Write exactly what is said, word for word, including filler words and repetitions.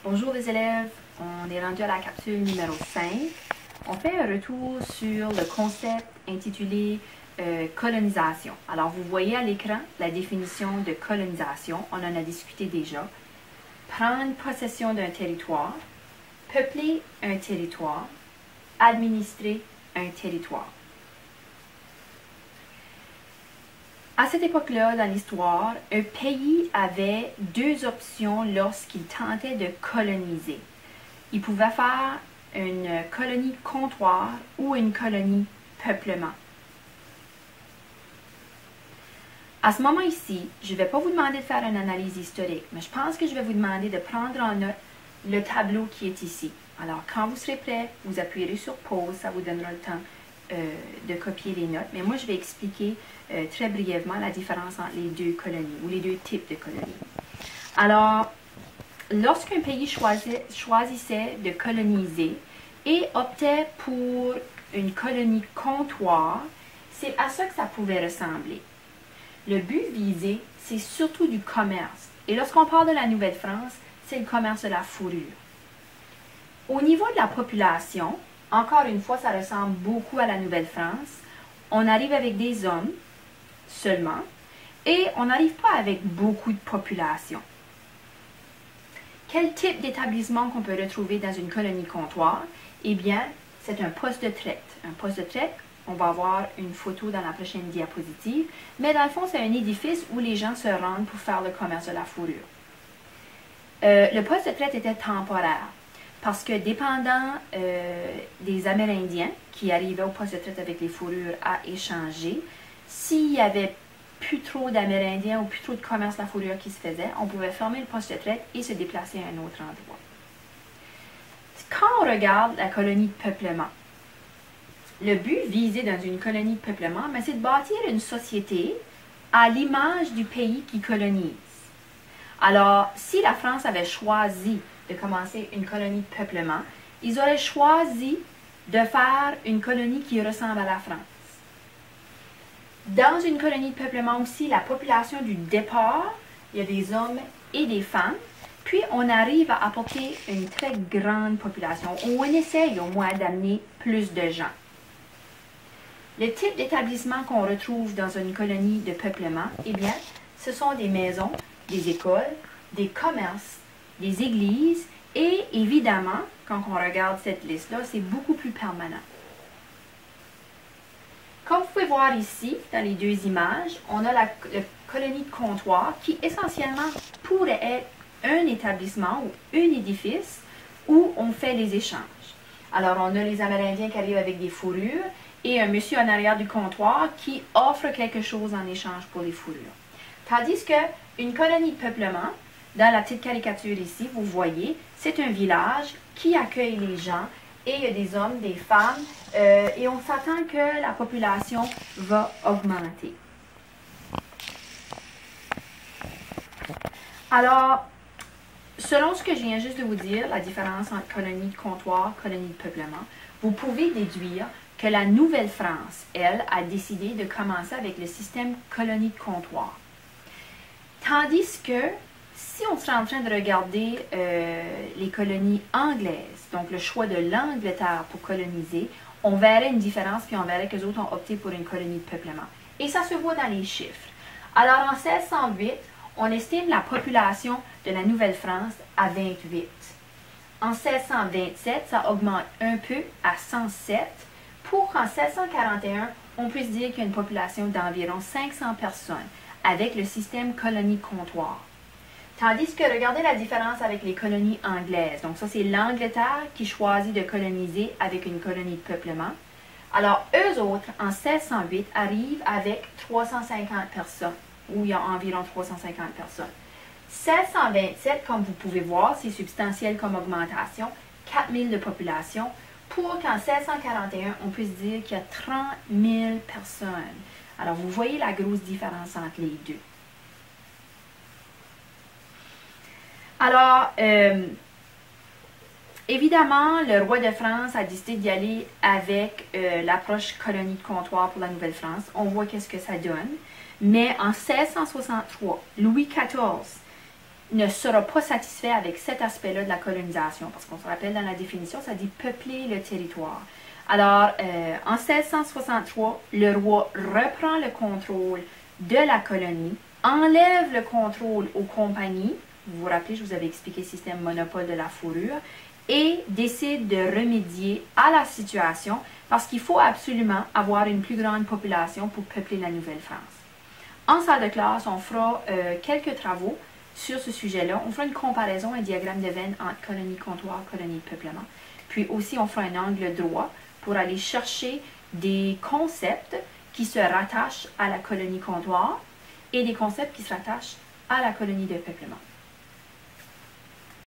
Bonjour les élèves, on est rendu à la capsule numéro cinq. On fait un retour sur le concept intitulé euh, colonisation. Alors vous voyez à l'écran la définition de colonisation, on en a discuté déjà. Prendre possession d'un territoire, peupler un territoire, administrer un territoire. À cette époque-là, dans l'histoire, un pays avait deux options lorsqu'il tentait de coloniser. Il pouvait faire une colonie comptoir ou une colonie peuplement. À ce moment ici, je ne vais pas vous demander de faire une analyse historique, mais je pense que je vais vous demander de prendre en note le tableau qui est ici. Alors, quand vous serez prêt, vous appuierez sur pause, ça vous donnera le temps euh, de copier les notes. Mais moi, je vais expliquer euh, très brièvement la différence entre les deux colonies ou les deux types de colonies. Alors, lorsqu'un pays choisit, choisissait de coloniser et optait pour une colonie comptoir, c'est à ça que ça pouvait ressembler. Le but visé, c'est surtout du commerce. Et lorsqu'on parle de la Nouvelle-France, c'est le commerce de la fourrure. Au niveau de la population, encore une fois, ça ressemble beaucoup à la Nouvelle-France. On arrive avec des hommes seulement et on n'arrive pas avec beaucoup de population. Quel type d'établissement qu'on peut retrouver dans une colonie comptoir? Eh bien, c'est un poste de traite. Un poste de traite, on va avoir une photo dans la prochaine diapositive, mais dans le fond, c'est un édifice où les gens se rendent pour faire le commerce de la fourrure. Euh, le poste de traite était temporaire parce que dépendant euh, des Amérindiens qui arrivaient au poste de traite avec les fourrures à échanger, s'il y avait plus trop d'Amérindiens ou plus trop de commerce de la fourrure qui se faisait, on pouvait fermer le poste de traite et se déplacer à un autre endroit. Quand on regarde la colonie de peuplement, le but visé dans une colonie de peuplement, c'est de bâtir une société à l'image du pays qui colonise. Alors, si la France avait choisi de commencer une colonie de peuplement, ils auraient choisi de faire une colonie qui ressemble à la France. Dans une colonie de peuplement aussi, la population du départ, il y a des hommes et des femmes, puis on arrive à apporter une très grande population. On essaye au moins d'amener plus de gens. Le type d'établissement qu'on retrouve dans une colonie de peuplement, eh bien, ce sont des maisons, des écoles, des commerces, des églises et évidemment, quand on regarde cette liste-là, c'est beaucoup plus permanent. Comme vous pouvez voir ici, dans les deux images, on a la, la colonie de comptoir qui essentiellement pourrait être un établissement ou un édifice où on fait les échanges. Alors, on a les Amérindiens qui arrivent avec des fourrures et un monsieur en arrière du comptoir qui offre quelque chose en échange pour les fourrures. Tandis qu'une colonie de peuplement, dans la petite caricature ici, vous voyez, c'est un village qui accueille les gens et il y a des hommes, des femmes, euh, et on s'attend que la population va augmenter. Alors, selon ce que je viens juste de vous dire, la différence entre colonie de comptoir et colonie de peuplement, vous pouvez déduire que la Nouvelle-France, elle, a décidé de commencer avec le système colonie de comptoir. Tandis que, si on serait en train de regarder euh, les colonies anglaises, donc le choix de l'Angleterre pour coloniser, on verrait une différence, puis on verrait que les autres ont opté pour une colonie de peuplement. Et ça se voit dans les chiffres. Alors, en seize cent huit, on estime la population de la Nouvelle-France à vingt-huit. En seize cent vingt-sept, ça augmente un peu à cent sept, pour qu'en seize cent quarante et un, on puisse dire qu'il y a une population d'environ cinq cents personnes avec le système colonie-comptoir. Tandis que, regardez la différence avec les colonies anglaises. Donc ça, c'est l'Angleterre qui choisit de coloniser avec une colonie de peuplement. Alors, eux autres, en seize cent huit, arrivent avec trois cent cinquante personnes, où il y a environ trois cent cinquante personnes. seize cent vingt-sept, comme vous pouvez voir, c'est substantiel comme augmentation, quatre mille de population, pour qu'en seize cent quarante et un, on puisse dire qu'il y a trente mille personnes. Alors, vous voyez la grosse différence entre les deux. Alors, euh, évidemment, le roi de France a décidé d'y aller avec euh, l'approche colonie de comptoir pour la Nouvelle-France. On voit qu'est-ce que ça donne. Mais en seize cent soixante-trois, Louis quatorze ne sera pas satisfait avec cet aspect-là de la colonisation, parce qu'on se rappelle dans la définition, ça dit peupler le territoire. Alors, euh, en seize cent soixante-trois, le roi reprend le contrôle de la colonie, enlève le contrôle aux compagnies, vous vous rappelez, je vous avais expliqué le système monopole de la fourrure, et décide de remédier à la situation parce qu'il faut absolument avoir une plus grande population pour peupler la Nouvelle-France. En salle de classe, on fera euh, quelques travaux sur ce sujet-là. On fera une comparaison, un diagramme de Venn entre colonie comptoir, colonie de peuplement. Puis aussi, on fera un angle droit pour aller chercher des concepts qui se rattachent à la colonie comptoir et des concepts qui se rattachent à la colonie de peuplement.